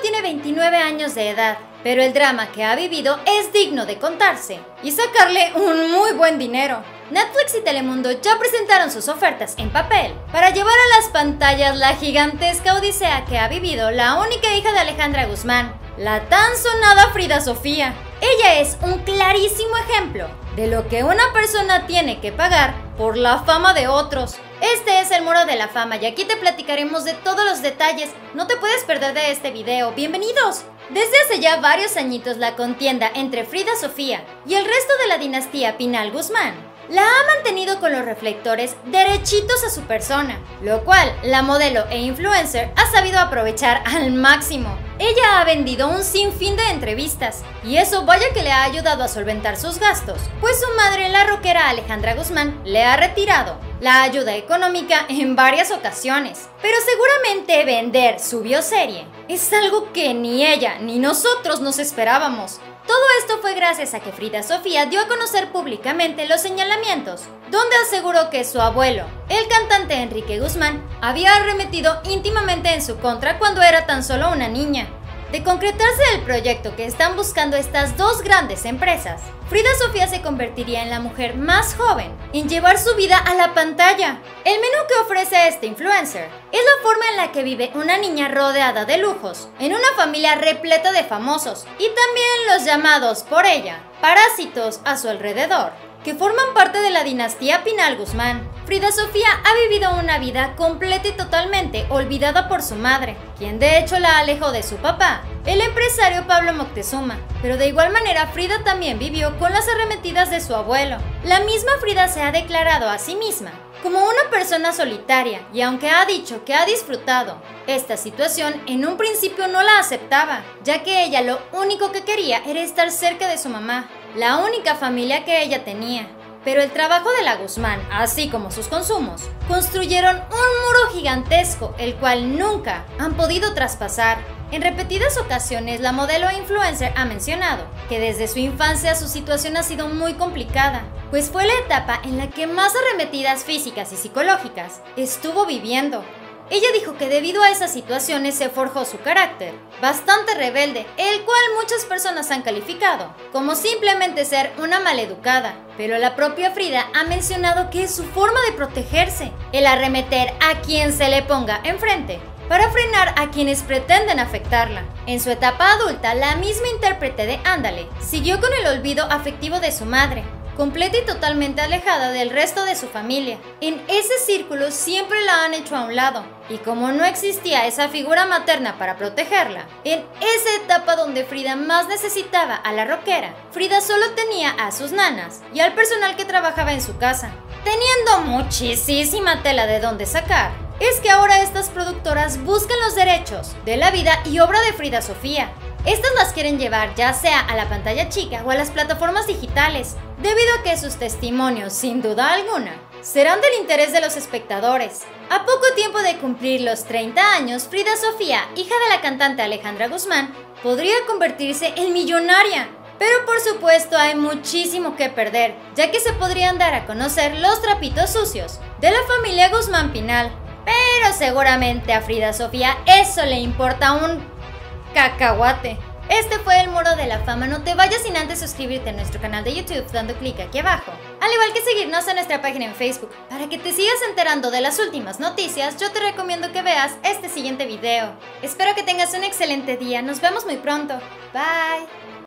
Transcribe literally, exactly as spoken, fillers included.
tiene veintinueve años de edad, pero el drama que ha vivido es digno de contarse y sacarle un muy buen dinero. Netflix y Telemundo ya presentaron sus ofertas en papel para llevar a las pantallas la gigantesca odisea que ha vivido la única hija de Alejandra Guzmán, la tan sonada Frida Sofía. Ella es un clarísimo ejemplo de lo que una persona tiene que pagar por la fama de otros. Este es el Muro de la Fama y aquí te platicaremos de todos los detalles. No te puedes perder de este video. ¡Bienvenidos! Desde hace ya varios añitos la contienda entre Frida Sofía y el resto de la dinastía Pinal Guzmán la ha mantenido con los reflectores derechitos a su persona, lo cual la modelo e influencer ha sabido aprovechar al máximo. Ella ha vendido un sinfín de entrevistas, y eso vaya que le ha ayudado a solventar sus gastos, pues su madre, la rockera Alejandra Guzmán, le ha retirado la ayuda económica en varias ocasiones. Pero seguramente vender su bioserie es algo que ni ella ni nosotros nos esperábamos. Todo esto fue gracias a que Frida Sofía dio a conocer públicamente los señalamientos, donde aseguró que su abuelo, el cantante Enrique Guzmán, había arremetido íntimamente en su contra cuando era tan solo una niña. De concretarse el proyecto que están buscando estas dos grandes empresas, Frida Sofía se convertiría en la mujer más joven en llevar su vida a la pantalla. El menú que ofrece este influencer es la forma en la que vive una niña rodeada de lujos, en una familia repleta de famosos y también los llamados por ella parásitos a su alrededor, que forman parte de la dinastía Pinal Guzmán. Frida Sofía ha vivido una vida completa y totalmente olvidada por su madre, quien de hecho la alejó de su papá, el empresario Pablo Moctezuma. Pero de igual manera Frida también vivió con las arremetidas de su abuelo. La misma Frida se ha declarado a sí misma como una persona solitaria, y aunque ha dicho que ha disfrutado esta situación, en un principio no la aceptaba, ya que ella lo único que quería era estar cerca de su mamá, la única familia que ella tenía. Pero el trabajo de la Guzmán, así como sus consumos, construyeron un muro gigantesco, el cual nunca han podido traspasar. En repetidas ocasiones, la modelo e influencer ha mencionado que desde su infancia su situación ha sido muy complicada, pues fue la etapa en la que más arremetidas físicas y psicológicas estuvo viviendo. Ella dijo que debido a esas situaciones se forjó su carácter, bastante rebelde, el cual muchas personas han calificado como simplemente ser una maleducada. Pero la propia Frida ha mencionado que es su forma de protegerse, el arremeter a quien se le ponga enfrente, para frenar a quienes pretenden afectarla. En su etapa adulta, la misma intérprete de Ándale siguió con el olvido afectivo de su madre, completa y totalmente alejada del resto de su familia. En ese círculo siempre la han hecho a un lado, y como no existía esa figura materna para protegerla, en esa etapa donde Frida más necesitaba a la rockera, Frida solo tenía a sus nanas y al personal que trabajaba en su casa, teniendo muchísima tela de dónde sacar. Es que ahora estas productoras buscan los derechos de la vida y obra de Frida Sofía. Estas las quieren llevar ya sea a la pantalla chica o a las plataformas digitales, debido a que sus testimonios, sin duda alguna, serán del interés de los espectadores. A poco tiempo de cumplir los treinta años, Frida Sofía, hija de la cantante Alejandra Guzmán, podría convertirse en millonaria. Pero por supuesto hay muchísimo que perder, ya que se podrían dar a conocer los trapitos sucios de la familia Guzmán Pinal. Pero seguramente a Frida Sofía eso le importa un cacahuate. Este fue el Muro de la Fama. No te vayas sin antes suscribirte a nuestro canal de YouTube dando clic aquí abajo, al igual que seguirnos en nuestra página en Facebook. Para que te sigas enterando de las últimas noticias, yo te recomiendo que veas este siguiente video. Espero que tengas un excelente día. Nos vemos muy pronto. Bye.